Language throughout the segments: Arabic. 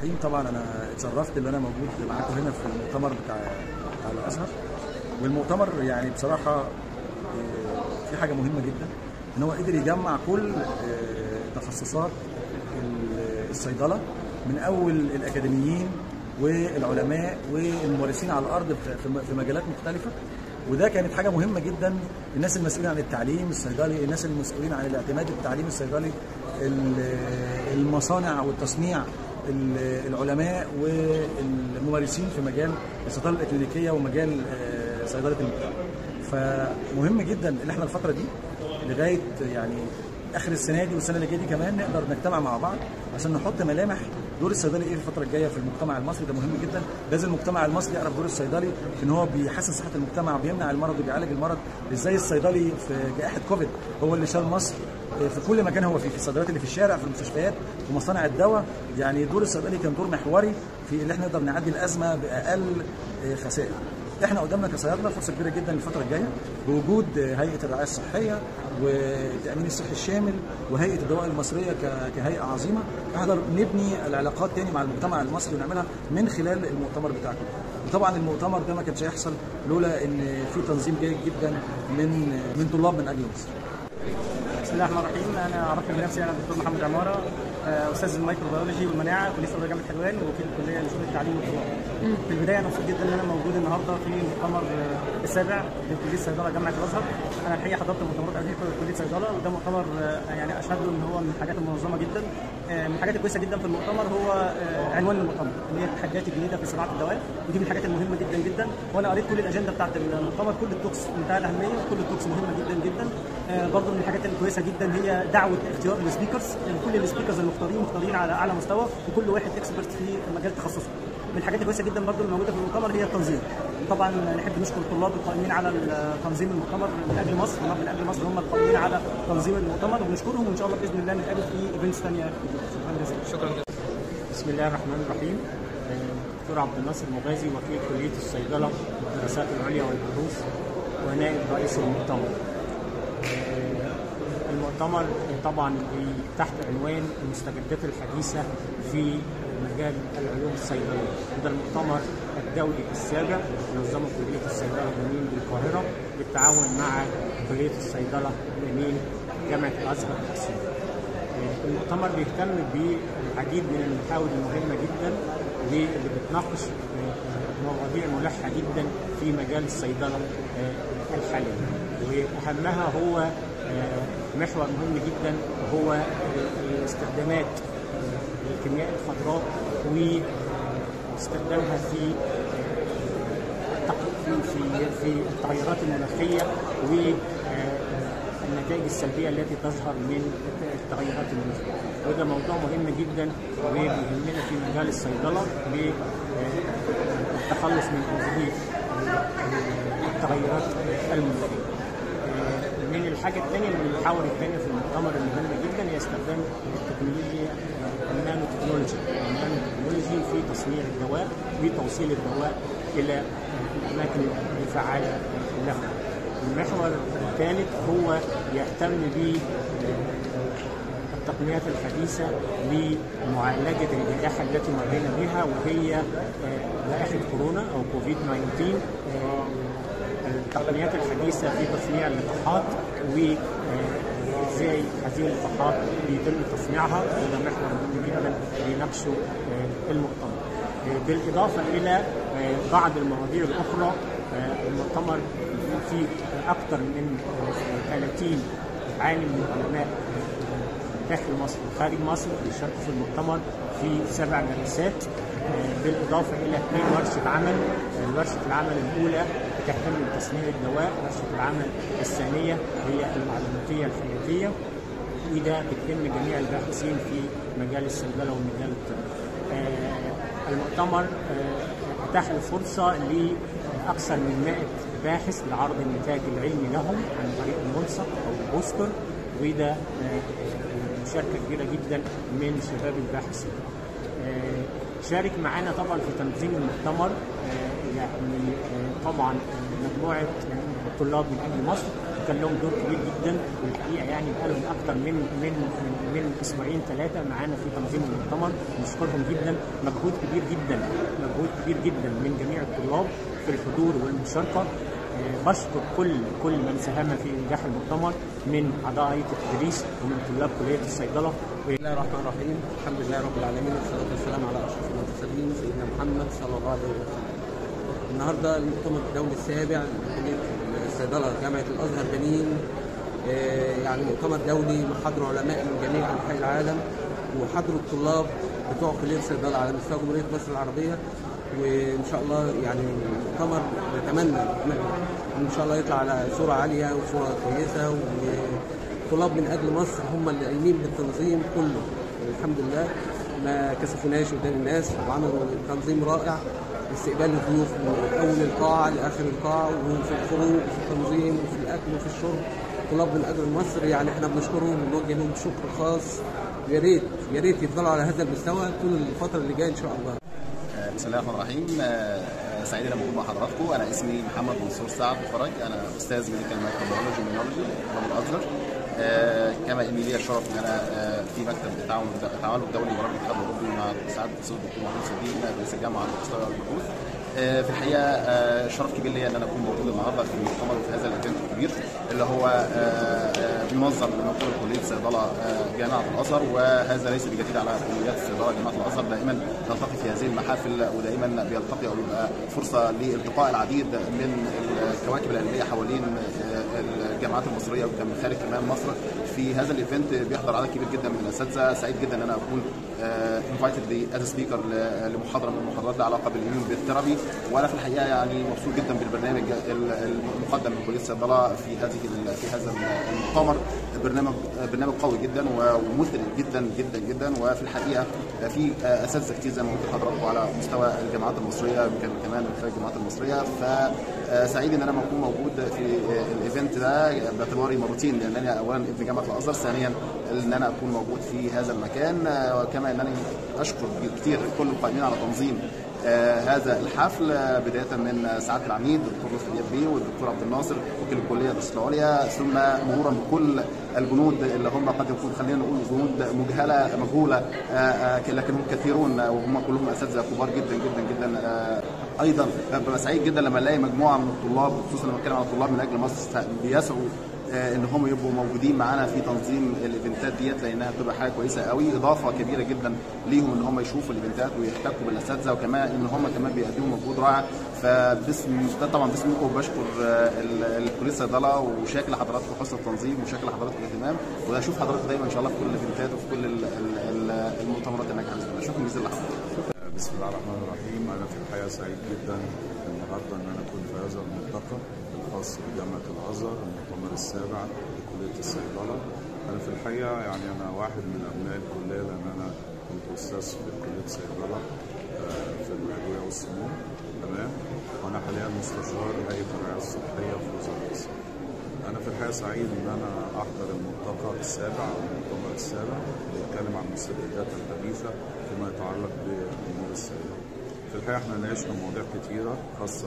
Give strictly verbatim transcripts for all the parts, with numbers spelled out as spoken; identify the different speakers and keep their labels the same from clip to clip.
Speaker 1: الرحيم. طبعا انا اتشرفت ان انا موجود معاكم هنا في المؤتمر بتاع بتاع الازهر. والمؤتمر يعني بصراحه في حاجه مهمه جدا، ان هو قدر يجمع كل تخصصات الصيدله، من اول الاكاديميين والعلماء والممارسين على الارض في مجالات مختلفه. وده كانت حاجه مهمه جدا. الناس المسؤولين عن التعليم الصيدلي، الناس المسؤولين عن الاعتماد التعليم الصيدلي، المصانع والتصنيع، العلماء والممارسين في مجال الصيدله الاكلينيكيه ومجال صيدله المجتمع. فمهم جدا ان احنا الفتره دي لغايه يعني اخر السنه دي والسنه اللي جايه دي كمان نقدر نجتمع مع بعض عشان نحط ملامح دور الصيدلي ايه في الفتره الجايه في المجتمع المصري. ده مهم جدا. لازم المجتمع المصري يعرف دور الصيدلي ان هو بيحسن صحه المجتمع، بيمنع المرض وبيعالج المرض. ازاي الصيدلي في جائحه كوفيد هو اللي شال مصر في كل مكان هو فيه، في الصيدليات اللي في الشارع، في المستشفيات، في مصانع الدواء. يعني دور الصيدلي كان دور محوري في اللي احنا نقدر نعدي الازمه باقل خسائر. احنا قدامنا كصيادله فرصه كبيره جدا الفتره الجايه بوجود هيئه الرعايه الصحيه والتامين الصحي الشامل وهيئه الدواء المصريه كهيئه عظيمه. نقدر نبني العلاقات تاني مع المجتمع المصري ونعملها من خلال المؤتمر بتاعكم. وطبعا المؤتمر ده ما كانش هيحصل لولا ان في تنظيم جيد جدا من من طلاب من اجل مصر.
Speaker 2: بسم الله الرحمن الرحيم. انا اعرف بنفسي، انا الدكتور محمد عماره، استاذ الميكروبيولوجي والمناعه كليه صيدله جامعه حلوان ووكيل الكليه لشؤون التعليم والطلاب. في البدايه انا مبسوط جدا ان انا موجود النهارده في مؤتمر السابع لكليه الصيدله جامعه الازهر. انا الحقيقه حضرت مؤتمرات قبل كده في كليه صيدله، وده مؤتمر يعني اشهد له ان هو من الحاجات المنظمه جدا. من الحاجات الكويسه جدا في المؤتمر هو عنوان المؤتمر اللي هي التحديات الجديده في صناعه الدواء، ودي من الحاجات المهمه جدا جدا. وانا قريت كل الاجنده بتاعت المؤتمر، كل التوكس منتهى الاهميه، كل التوكس مهمه جدا جدا. برضه من الحاجات الكويسه جدا هي دعوه اختيار السبيكرز، يعني كل السبيكرز المختارين مختارين على اعلى مستوى وكل واحد اكسبرت في مجال تخصصه. من الحاجات الكويسه جدا برضه اللي موجوده في المؤتمر هي التنظيم. طبعا نحب نشكر الطلاب القائمين على تنظيم المؤتمر من اجل مصر، هم من اجل مصر هم القائمين على تنظيم المؤتمر، وبنشكرهم وان شاء الله باذن الله نتقابل في ايفنتس ثانيه. شكرا جزيلا.
Speaker 3: شكرا جزيلا.
Speaker 4: بسم الله الرحمن الرحيم. دكتور عبد الناصر مغازي، وكيل كليه الصيدله والدراسات العليا والبحوث ونائب رئيس المؤتمر. المؤتمر طبعا تحت عنوان المستجدات الحديثه في مجال العلوم الصيدليه. ده المؤتمر الدولي السابع نظمه كليه الصيدله الامين بالقاهره بالتعاون مع كليه الصيدله الامين جامعه الازهر الاسيوط. المؤتمر بيهتم بالعديد من المحاور المهمه جدا واللي بتناقش مواضيع ملحه جدا في مجال الصيدله الحالي، واهمها هو محور مهم جدا هو استخدامات الكيمياء الخضراء واستخدامها في في في التغيرات المناخيه والنتائج السلبيه التي تظهر من التغيرات المناخيه. وده موضوع مهم جدا وبيهمنا في مجال الصيدله للتخلص من هذه التغيرات المناخيه. من الحاجه الثانيه من المحاور الثانيه في المؤتمر المهمه جدا هي استخدام التكنولوجيا النانو تكنولوجي النانو تكنولوجي في تصنيع الدواء وتوصيل الدواء الى الاماكن الفعاله له. المحور الثالث هو يهتم بالتقنيات الحديثه لمعالجه الجائحه التي مرينا بها وهي جائحه كورونا او كوفيد تسعة عشر. التقنيات الحديثه في تصنيع اللقاحات وازاي هذه اللقاحات بيتم تصنيعها، وده محور مهم جدا بيناقشه المؤتمر. بالاضافه الى بعض المواضيع الاخرى، المؤتمر فيه اكثر من ثلاثين عالم من العلماء داخل مصر وخارج مصر بيشاركوا في المؤتمر في سبع جلسات، بالاضافه الى اثنين ورشه عمل. ورشه العمل الاولى تهتم بتصنيع الدواء، ورشه العمل الثانيه هي المعلوماتيه الحياتيه، وده بتتم جميع الباحثين في مجال الصيدله ومجال الطب. المؤتمر اتاح الفرصه لاكثر من مائة باحث لعرض النتاج العلمي لهم عن طريق الملصق او البوستر، وده مشاركه كبيره جدا من شباب الباحثين. شارك معانا طبعا في تنظيم المؤتمر يعني طبعا مجموعه طلاب من اجل مصر كان لهم دور كبير جدا، والحقيقه يعني بقى لهم اكثر من من من, من اسبوعين ثلاثه معانا في تنظيم المؤتمر. نشكرهم جدا، مجهود كبير جدا مجهود كبير جدا من جميع الطلاب في الحضور والمشاركه. بشكر كل كل من ساهم في انجاح المؤتمر من اعضاء هيئه التدريس ومن طلاب كليه الصيدله.
Speaker 3: بسم الله الرحمن الرحيم، الحمد لله رب العالمين، والصلاه والسلام على اشرف المرسلين سيدنا محمد صلى الله عليه وسلم. النهارده المؤتمر الدولي السابع لكليه الصيدله جامعه الازهر بنين، يعني مؤتمر دولي محاضر علماء من جميع انحاء العالم، وحضروا الطلاب بتوع كليه الصيدله على مستوى جمهوريه مصر العربيه. وان شاء الله يعني المؤتمر نتمنى ان شاء الله يطلع على صوره عاليه وصوره كويسه، وطلاب من اجل مصر هم اللي قايمين بالتنظيم كله. الحمد لله ما كسفوناش قدام الناس، وعملوا تنظيم رائع، استقبال الضيوف من اول القاعه لاخر القاعه، وفي الخروج وفي التنظيم وفي الاكل وفي الشرب. طلاب من اجل مصر يعني احنا بنشكرهم ونوجه لهم شكر خاص. يا ريت يا ريت يفضلوا على هذا المستوى طول الفتره اللي جايه ان شاء الله.
Speaker 5: بسم الله الرحمن الرحيم. سعيد ان اكون مع حضراتكم. انا اسمي محمد منصور سعد فرج، انا استاذ ميديكال مايكروبيولوجي ومينولوجي من الازهر. كما ان لي الشرف ان انا في مكتب التعاون التعاون الدولي ورابطه الاتحاد الاوروبي مع سعاده الاستاذ الدكتور محمود صديق رئيس الجامعه على مستوى البحوث. في الحقيقه شرف كبير لي ان انا اكون موجود النهارده في المؤتمر وفي هذا الايفنت الكبير اللي هو بينظم من قبل كليه الصيدله جامعه الازهر. وهذا ليس بجديد على كليات الصيدله جامعه الازهر، دائما تلتقي في هذه المحافل، ودائما بيلتقي او بيبقى فرصه لالتقاء العديد من الكواكب العلميه حوالين الجامعات المصريه ومن خارج كمان مصر. في هذا الايفنت بيحضر عدد كبير جدا من الاساتذه. سعيد جدا ان انا اكون انفايتد از سبيكر لمحاضره من المحاضرات لها علاقه بالاميون بالثيرابي. وانا في الحقيقه يعني مبسوط جدا بالبرنامج المقدم من كليه الصيدله في هذه في هذا المؤتمر. برنامج برنامج قوي جدا ومثري جدا جدا جدا، وفي الحقيقه في اساتذه كتير زي ما قلت لحضراتكم على مستوى الجامعات المصريه يمكن كمان من خارج الجامعات المصريه. فسعيد ان انا اكون موجود في الايفنت ده باعتباري مرتين، لانني اولا ابن جامعه الازهر، ثانيا ان انا اكون موجود في هذا المكان، وكما انني اشكر كتير كل القائمين على تنظيم آه هذا الحفل، بدايه من سعاده العميد الدكتور رفعت بيه والدكتور عبد الناصر وكيل الكليه الدراسات العليا، ثم مرورا بكل الجنود اللي هم قد يكون خلينا نقول جنود مجهله مجهوله آه آه لكن هم كثيرون وهم كلهم اساتذه كبار جدا جدا جدا. آه ايضا ببقى سعيد جدا لما الاقي مجموعه من الطلاب، خصوصا لما اتكلم عن الطلاب من اجل مصر، بيسعوا ان هم يبقوا موجودين معانا في تنظيم الايفنتات ديت، لانها بتبقى حاجه كويسه قوي، اضافه كبيره جدا ليهم ان هم يشوفوا الايفنتات ويحتكوا بالاساتذه، وكمان ان هم كمان بيقدموا مجهود رائع. فباسم ده طبعا باسمكم بشكر كليه الصيدله وشاكر لحضراتكم حسن التنظيم وشاكر لحضراتكم الاهتمام، واشوف حضراتكم دايما ان شاء الله في كل الايفنتات وفي كل المؤتمرات الناجحه باذن الله. شكرا جزيلا لحضراتكم.
Speaker 6: بسم الله الرحمن الرحيم. انا في الحقيقه سعيد جدا النهارده ان انا اكون في هذا الملتقى الخاص بجامعه الازهر، المؤتمر السابع لكليه الصيدله. انا في الحقيقه يعني انا واحد من ابناء الكليه، لان انا كنت استاذ في كليه الصيدله في الادويه والسموم، تمام، وانا حاليا مستشار هيئه الرعايه الصحيه في وزاره الصحه. انا في الحقيقه سعيد ان انا احضر الملتقى السابع او المؤتمر السابع اللي بيتكلم عن المستجدات الحديثه فيما يتعلق بامور الصيدله. في الحقيقه احنا ناقشنا مواضيع كثيره خاصه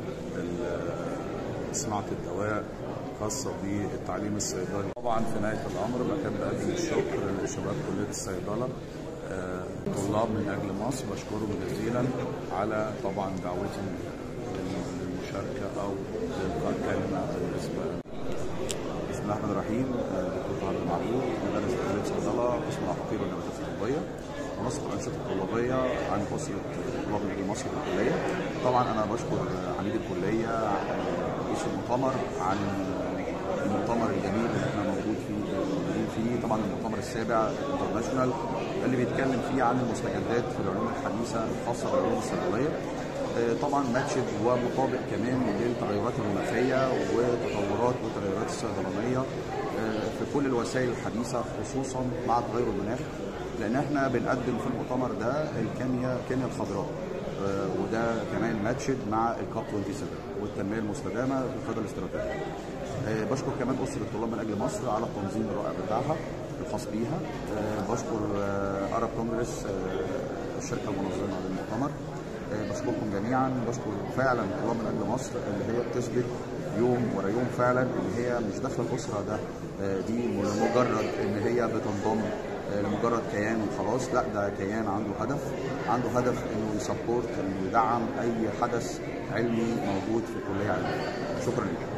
Speaker 6: بصناعه الدواء، خاصه بالتعليم الصيدلي. طبعا في نهايه الامر بحب اقدم الشكر لشباب كليه الصيدله طلاب من اجل مصر، بشكرهم جزيلا على طبعا دعوتي للمشاركه او لإلقاء كلمه بالنسبه لي. بسم الله الرحمن الرحيم. دكتور طارق معروف، مدرس في كليه الصيدله قسم العقاقير والنباتات الطبيه، ونسق الانشطه الطلابيه عن اسره طلاب من اجل مصر في الكليه. طبعا انا بشكر عميد الكليه رئيس المؤتمر عن المؤتمر الجميل اللي احنا موجود فيه فيه طبعا المؤتمر السابع انترناشونال اللي بيتكلم فيه عن المستجدات في العلوم الحديثه الخاصه بالعلوم الصيدليه. طبعا ماتشد ومطابق كمان للتغيرات المناخيه وتطورات والتغيرات الصيدلانيه في كل الوسائل الحديثه، خصوصا مع تغير المناخ، لان احنا بنقدم في المؤتمر ده الكيمياء الكيمياء الخضراء، وده كمان ماتشد مع الكاب سبعة وعشرين والتنميه المستدامه في القياده الاستراتيجيه. بشكر كمان اسره الطلاب من اجل مصر على التنظيم الرائع بتاعها الخاص بيها. بشكر ارب كونجرس الشركه المنظمه للمؤتمر. بشكركم جميعا، بشكر فعلا الطلاب من اجل مصر اللي هي بتثبت يوم ورا يوم فعلا ان هي مش داخله الاسره ده دي لمجرد ان هي بتنضم لمجرد كيان وخلاص، لا ده كيان عنده هدف، عنده هدف انه يسبورت انه يدعم اي حدث علمي موجود في الكليه علميه. شكرا لك.